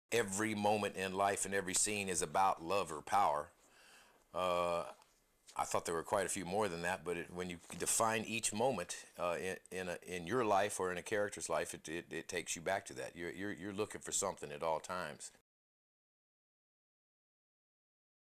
every moment in life and every scene is about love or power. I thought there were quite a few more than that, but when you define each moment in your life or in a character's life, it takes you back to that. You're looking for something at all times.